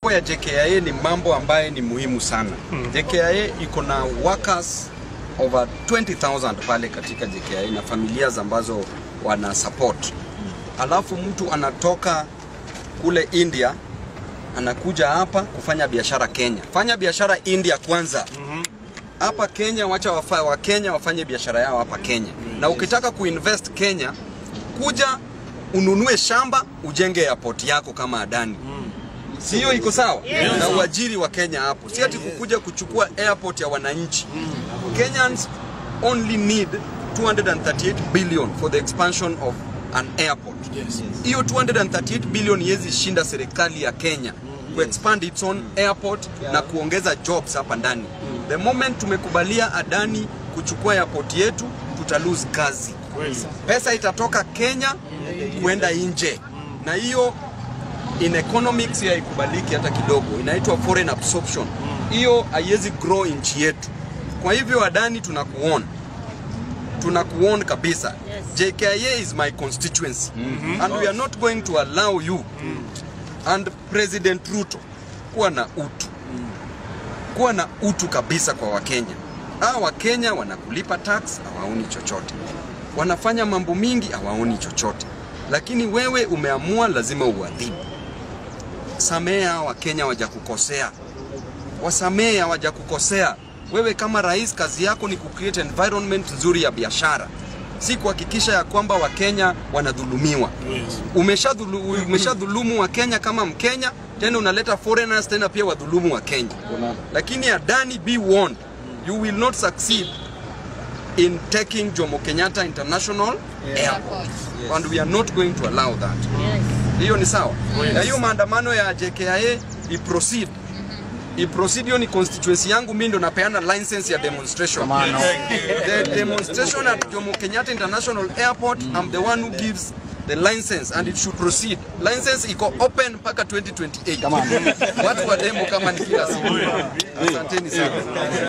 mambo ya JKIA ni mambo ambaye ni muhimu sana. JKIA iko na workers over 20,000 pale katika JKIA na familia ambazo wana support. Alafu mtu anatoka kule India anakuja hapa kufanya biashara Kenya. Fanya biashara India kwanza. Hapa Kenya wacha wa Kenya wafanye biashara yao hapa Kenya. Na ukitaka kuinvest Kenya, kuja ununue shamba ujenge airport yako kama Adani. Sio iko sawa? Na uajiri wa Kenya hapo. Si ati kukuja kuchukua airport ya wananchi. Kenyans only need 238 billion for the expansion of an airport. Hiyo 238 billion yezi shinda serikali ya Kenya ku expand its own airport na kuongeza jobs hapa ndani. The moment tumekubalia Adani kuchukua airport yetu, tuta lose kazi. Pesa itatoka Kenya kuenda nje. Na hiyo in economics ya ikubaliki hata kidogo. Inaitwa foreign absorption. Hiyo haiwezi grow nchi yetu. Kwa hivyo Adani tunakuon kabisa. JKIA is my constituency. And we are not going to allow you and President Ruto kuwa na utu. Kuwa na utu kabisa kwa Wakenya. Wakenya wanakulipa tax, hawaoni chochote. Wanafanya mambo mingi, hawaoni chochote. Lakini wewe umeamua lazima uadhibu. Samea Wakenya wajakukosea. Wasamea wajakukosea. Wewe kama rais kazi yako ni kucreate environment nzuri ya biashara. Si kuhakikisha ya kwamba Wakenya wanadhulumiwa. Umeshadhulumu Wakenya kama Mkenya, tena unaleta foreigners tena pia wadhulumu Wakenya. Lakini Adani, be warned, you will not succeed in taking Jomo Kenyatta International Airport. And we are not going to allow that. Hiyo ni sawa. Na hiyo maandamano ya JKIA iproceed. Iprocedure ni constituency yangu, mimi ndo napeana license ya demonstration. The demonstration at Jomo Kenyatta International Airport, I'm the one who gives the license and it should proceed. License iko open mpaka 2028. Watu wa demo kama ni kila siku. Asanteni sana.